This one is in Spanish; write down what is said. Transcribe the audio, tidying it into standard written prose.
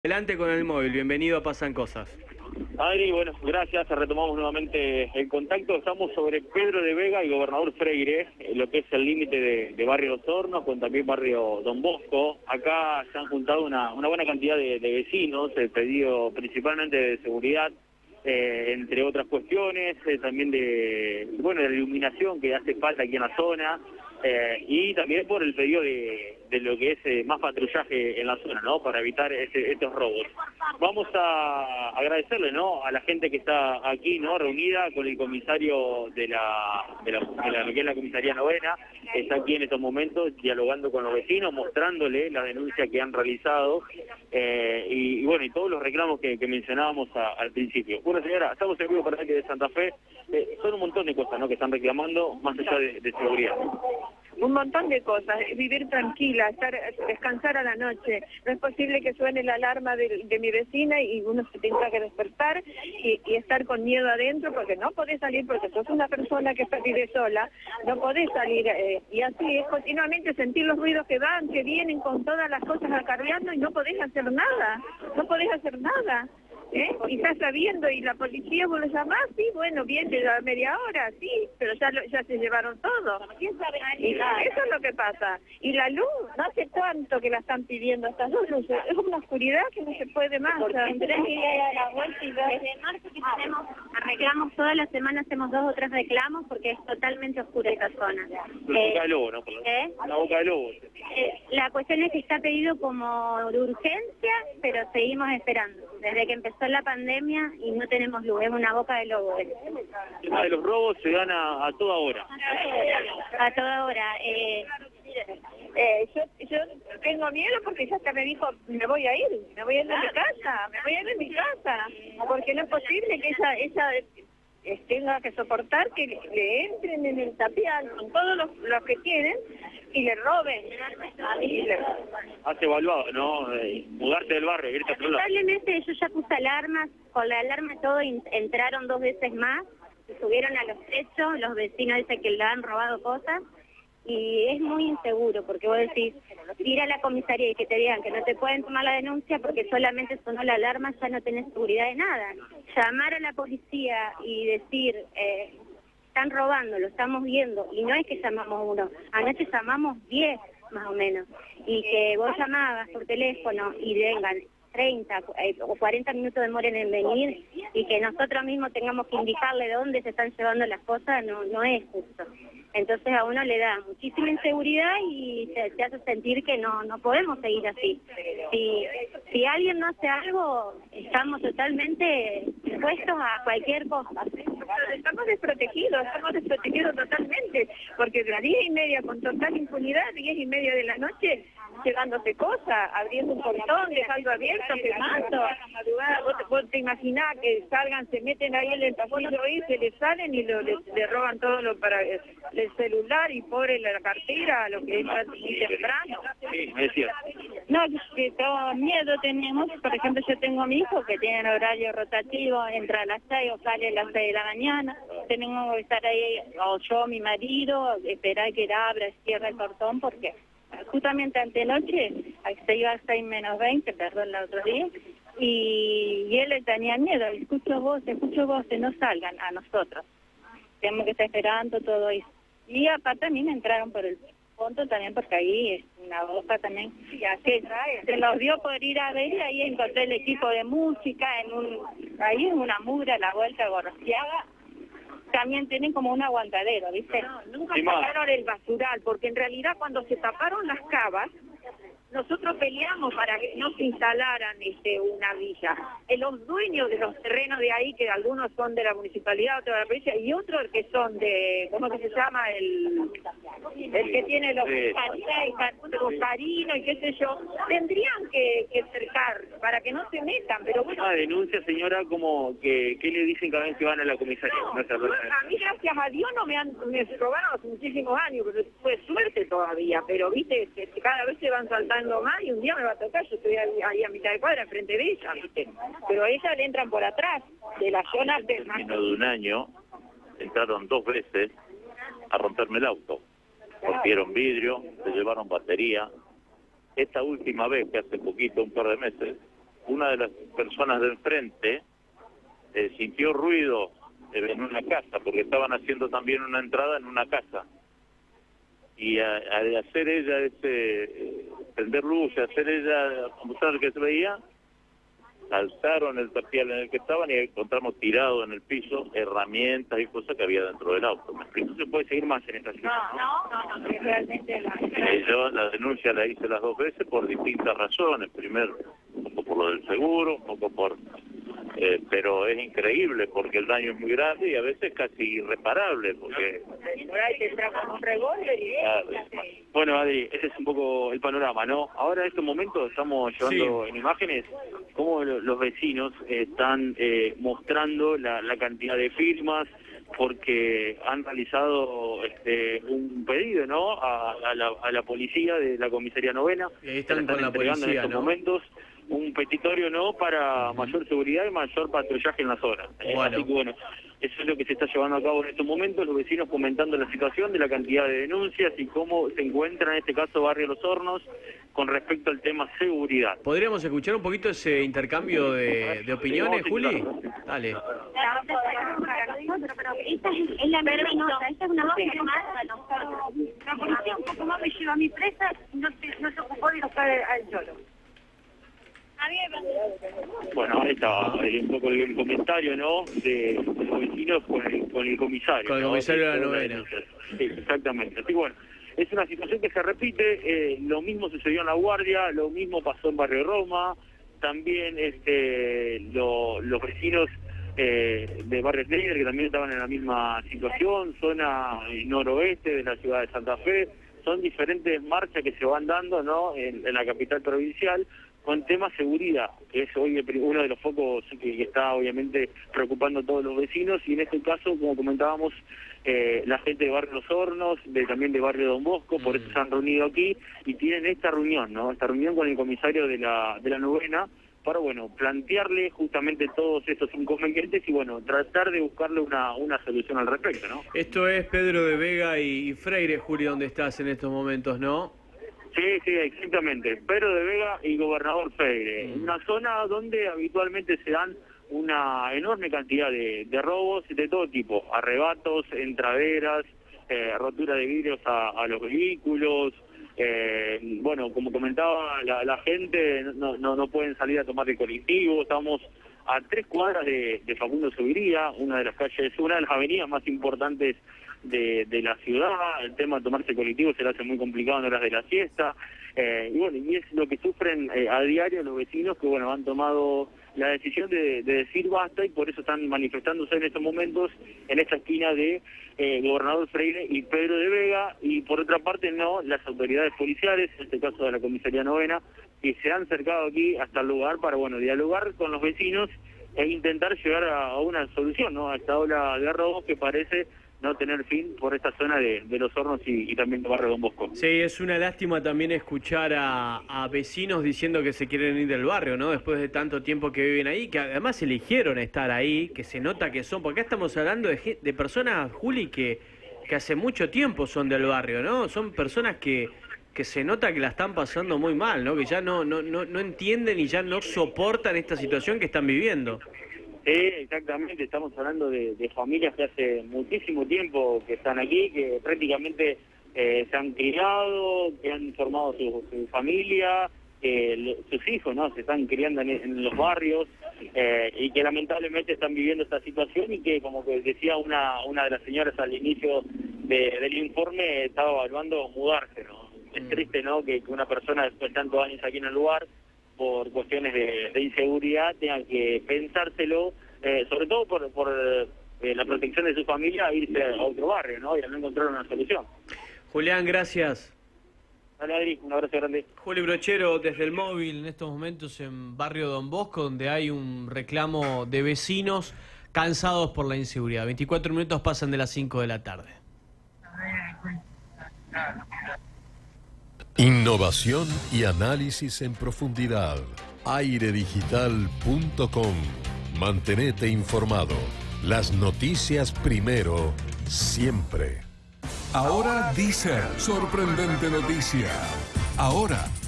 Adelante con el móvil, bienvenido a Pasan Cosas. Adri, bueno, gracias, retomamos nuevamente el contacto. Estamos sobre Pedro de Vega y Gobernador Freire, lo que es el límite de Barrio Los Hornos con también Barrio Don Bosco. Acá se han juntado una buena cantidad de vecinos, el pedido principalmente de seguridad, entre otras cuestiones, también de la iluminación que hace falta aquí en la zona, y también por el pedido de lo que es más patrullaje en la zona, ¿no? Para evitar estos robos. Vamos a agradecerle, ¿no?, a la gente que está aquí, ¿no?, reunida con el comisario de lo que es la comisaría novena. Está aquí en estos momentos dialogando con los vecinos, mostrándole la denuncia que han realizado, y todos los reclamos que mencionábamos al principio. Bueno, señora, estamos en vivo para aquí de Santa Fe. Son un montón de cosas, ¿no?, que están reclamando, más allá de seguridad. Un montón de cosas, vivir tranquila, descansar a la noche. No es posible que suene la alarma de mi vecina y uno se tenga que despertar y estar con miedo adentro, porque no podés salir, porque sos una persona que vive sola, no podés salir, y así es continuamente sentir los ruidos que van, que vienen con todas las cosas acarreando y no podés hacer nada, no podés hacer nada. Y estás sabiendo, y la policía, vos lo llamás, sí, bueno, viene a media hora, sí, pero ya se llevaron todo. ¿Quién sabe? Y eso es lo que pasa. Y la luz, no hace tanto que la están pidiendo estas dos luces, es una oscuridad que no se puede más. Tendrás que ir a la vuelta y ver. Desde marzo que tenemos reclamos, todas las semanas hacemos 2 o 3 reclamos porque es totalmente oscura esa zona. La boca de lobo, ¿no? La boca de lobo. La cuestión es que está pedido como de urgencia, pero seguimos esperando. Desde que empezó la pandemia y no tenemos luz, es una boca de lobo. El tema de los robos se dan a toda hora. A toda hora. Yo tengo miedo porque ya hasta me dijo, me voy a ir de mi casa, porque no es posible que ella tenga que soportar que le entren en el tapial con todos los que tienen y le roben. Has evaluado, ¿no? Mudarte del barrio, irte a otro lado. Lamentablemente yo ya puse alarmas, con la alarma todo entraron 2 veces más, se subieron a los techos, los vecinos dicen que le han robado cosas, y es muy inseguro, porque vos decís, ir a la comisaría y que te digan que no te pueden tomar la denuncia porque solamente sonó la alarma, ya no tenés seguridad de nada. Llamar a la policía y decir, están robando, lo estamos viendo, y no es que llamamos uno, anoche llamamos 10 más o menos, y que vos llamabas por teléfono y vengan 30 o 40 minutos demoren en venir, y que nosotros mismos tengamos que indicarle de dónde se están llevando las cosas, no es justo. Entonces a uno le da muchísima inseguridad y se hace sentir que no podemos seguir así. Si alguien no hace algo, estamos totalmente expuestos a cualquier cosa. Estamos desprotegidos totalmente, porque de las 10:30 con total impunidad, 10:30 de la noche, llevándose cosas, abriendo un portón, dejando abierto, quemando. Vos te imaginás que salgan, se meten ahí en el pasillo y se les salen y le roban todo el celular y pobre la cartera, lo que es muy temprano. Sí, es cierto. No, que todo miedo tenemos. Por ejemplo, yo tengo a mi hijo que tiene horario rotativo, entra a las 6 o sale a las 6 de la mañana. Tenemos que estar ahí, o yo, mi marido, esperar que él abra, cierre el portón, porque justamente antenoche se iba a 6 menos 20, perdón, el otro día, y él le tenía miedo, escucho voces, no salgan a nosotros. Tenemos que estar esperando todo eso. Y aparte también entraron por el fondo también, porque ahí es una boca también, que se los dio por ir a ver, y ahí encontré el equipo de música, ahí en una mugre a la vuelta de Gorrosiaga. También tienen como un aguantadero, ¿viste? No, nunca taparon el basural, porque en realidad cuando se taparon las cavas, nosotros peleamos para que no se instalaran una villa. Los dueños de los terrenos de ahí, que algunos son de la municipalidad, otros de la provincia, y otros que son de, ¿cómo que se llama? El que tiene los carinos y qué sé yo, tendrían que cercar para que no se metan, pero bueno. Una denuncia, señora, como que ¿qué le dicen cada vez que van a la comisaría? No, a mí, gracias a Dios, no me robaron hace muchísimos años, pero fue suerte todavía, pero viste, que cada vez se van saltando más, y un día me va a tocar, yo estoy ahí a mitad de cuadra enfrente de ella, ¿viste? Pero a ella le entran por atrás, de la zona del menos de un año, entraron 2 veces a romperme el auto. Rompieron vidrio, se llevaron batería. Esta última vez, que hace poquito, un par de meses, una de las personas de enfrente sintió ruido en una casa, porque estaban haciendo también una entrada en una casa. Y al hacer ella prender luz, hacer ella mostrar que se veía, saltaron el tapial en el que estaban y encontramos tirado en el piso herramientas y cosas que había dentro del auto. No se puede seguir más en esta situación. No, realmente Yo la denuncia la hice las 2 veces por distintas razones. Primero, un poco por lo del seguro, un poco por... pero es increíble porque el daño es muy grande y a veces casi irreparable, porque... Bueno, Adri, ese es un poco el panorama, ¿no? Ahora en estos momentos estamos llevando en imágenes cómo los vecinos están mostrando la cantidad de firmas, porque han realizado un pedido, ¿no? A la policía de la comisaría novena. Y ahí están con la entregando policía, en estos momentos un petitorio, ¿no? Para mayor seguridad y mayor patrullaje en la zona. Así que bueno, eso es lo que se está llevando a cabo en estos momentos, los vecinos comentando la situación de la cantidad de denuncias y cómo se encuentra en este caso Barrio Los Hornos con respecto al tema seguridad. ¿Podríamos escuchar un poquito ese intercambio de opiniones, Juli? Dale. Pero esta es la vergüenza, esta es una cosa más para nosotros. La policía un poco más me lleva a mi presa, no se ocupó de buscar al Cholo. Bueno, ahí está un poco el comentario, ¿no? De los vecinos con el comisario. Con el comisario de la novena. Sí, exactamente. Así bueno, es una situación que se repite, lo mismo sucedió en La Guardia, lo mismo pasó en Barrio Roma, también los vecinos de Barrio Schneider, que también estaban en la misma situación, zona noroeste de la ciudad de Santa Fe. Son diferentes marchas que se van dando, ¿no? En la capital provincial, con temas seguridad, que es hoy uno de los focos que está obviamente preocupando a todos los vecinos, y en este caso, como comentábamos, la gente de Barrio Los Hornos, también de Barrio Don Bosco, por eso se han reunido aquí y tienen esta reunión, ¿no? Esta reunión con el comisario de la novena, para, bueno, plantearle justamente todos estos inconvenientes y, bueno, tratar de buscarle una solución al respecto, ¿no? Esto es Pedro de Vega y Freire, Juli, donde estás en estos momentos, ¿no? Sí, exactamente. Pedro de Vega y Gobernador Freire. Una zona donde habitualmente se dan una enorme cantidad de robos de todo tipo. Arrebatos, entraderas, rotura de vidrios a los vehículos. Bueno, como comentaba la gente, no pueden salir a tomar el colectivo. Estamos a 3 cuadras de Facundo Subiría, una de las avenidas más importantes de la ciudad. El tema de tomarse colectivo se le hace muy complicado en horas de la siesta, y bueno, y es lo que sufren a diario los vecinos, que bueno, han tomado la decisión de decir basta, y por eso están manifestándose en estos momentos en esta esquina de Gobernador Freire y Pedro de Vega. Y por otra parte, no, las autoridades policiales, en este caso de la comisaría novena, que se han acercado aquí hasta el lugar para, bueno, dialogar con los vecinos e intentar llegar a una solución, ¿no? A esta ola de robos que parece no tener fin por esta zona de Los Hornos y también de Barrio Don Bosco. Sí, es una lástima también escuchar a vecinos diciendo que se quieren ir del barrio, ¿no? Después de tanto tiempo que viven ahí, que además eligieron estar ahí, que se nota que son, porque acá estamos hablando de personas, Juli, que hace mucho tiempo son del barrio, ¿no? Son personas que se nota que la están pasando muy mal, ¿no? Que ya no entienden y ya no soportan esta situación que están viviendo. Sí, exactamente, estamos hablando de familias que hace muchísimo tiempo que están aquí, que prácticamente se han criado, que han formado su familia, sus hijos, ¿no? Se están criando en los barrios, y que lamentablemente están viviendo esta situación, y que, como que decía una de las señoras al inicio del informe, estaba evaluando mudarse, ¿no? Es triste, ¿no? Que una persona después de tantos años aquí en el lugar, por cuestiones de inseguridad, tenga que pensárselo, sobre todo por la protección de su familia, irse a otro barrio, ¿no? Y a no encontrar una solución. Julián, gracias. Dale, Adri, un abrazo grande. Juli Brochero, desde el móvil, en estos momentos en Barrio Don Bosco, donde hay un reclamo de vecinos cansados por la inseguridad. 24 minutos pasan de las 5 de la tarde. Innovación y análisis en profundidad. Airedigital.com. Mantenete informado. Las noticias primero, siempre. Ahora Deezer. Sorprendente noticia. Ahora